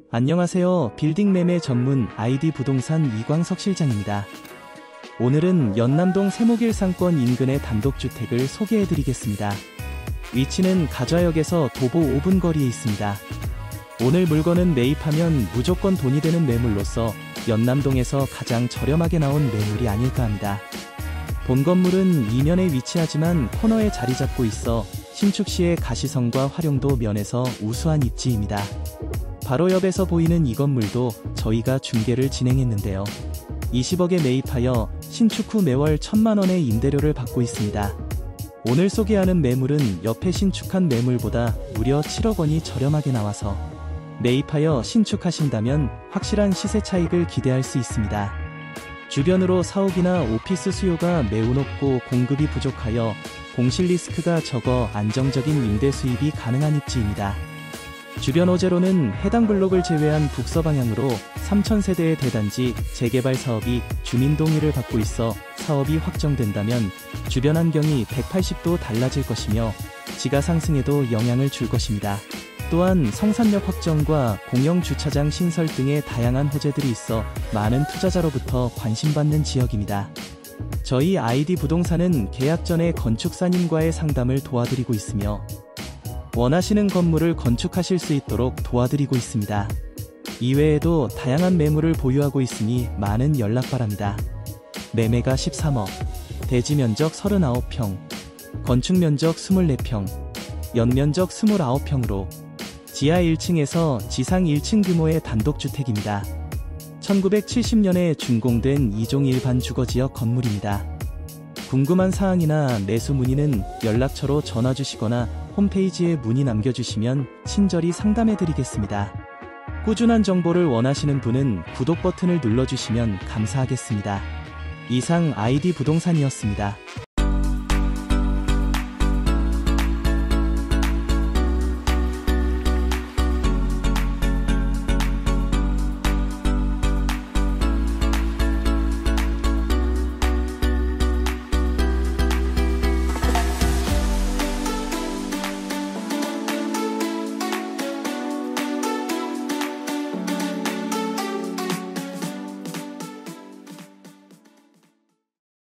안녕하세요. 빌딩 매매 전문 ID 부동산 이광석 실장입니다. 오늘은 연남동 세목일 상권 인근의 단독주택을 소개해드리겠습니다. 위치는 가좌역에서 도보 5분 거리에 있습니다. 오늘 물건은 매입하면 무조건 돈이 되는 매물로서 연남동에서 가장 저렴하게 나온 매물이 아닐까 합니다. 본 건물은 이면에 위치하지만 코너에 자리 잡고 있어 신축시의 가시성과 활용도 면에서 우수한 입지입니다. 바로 옆에서 보이는 이 건물도 저희가 중개를 진행했는데요. 20억에 매입하여 신축 후 매월 1,000만원의 임대료를 받고 있습니다. 오늘 소개하는 매물은 옆에 신축한 매물보다 무려 7억원이 저렴하게 나와서 매입하여 신축하신다면 확실한 시세 차익을 기대할 수 있습니다. 주변으로 사옥이나 오피스 수요가 매우 높고 공급이 부족하여 공실 리스크가 적어 안정적인 임대 수입이 가능한 입지입니다. 주변 호재로는 해당 블록을 제외한 북서방향으로 3,000세대의 대단지 재개발 사업이 주민 동의를 받고 있어 사업이 확정된다면 주변 환경이 180도 달라질 것이며 지가 상승에도 영향을 줄 것입니다. 또한 성산역 확정과 공영 주차장 신설 등의 다양한 호재들이 있어 많은 투자자로부터 관심받는 지역입니다. 저희 ID 부동산은 계약 전에 건축사님과의 상담을 도와드리고 있으며 원하시는 건물을 건축하실 수 있도록 도와드리고 있습니다. 이외에도 다양한 매물을 보유하고 있으니 많은 연락 바랍니다. 매매가 13억, 대지면적 39평, 건축면적 24평, 연면적 29평으로 지하 1층에서 지상 1층 규모의 단독주택입니다. 1970년에 준공된 2종 일반 주거지역 건물입니다. 궁금한 사항이나 매수 문의는 연락처로 전화 주시거나 홈페이지에 문의 남겨주시면 친절히 상담해드리겠습니다. 꾸준한 정보를 원하시는 분은 구독 버튼을 눌러주시면 감사하겠습니다. 이상 ID 부동산이었습니다.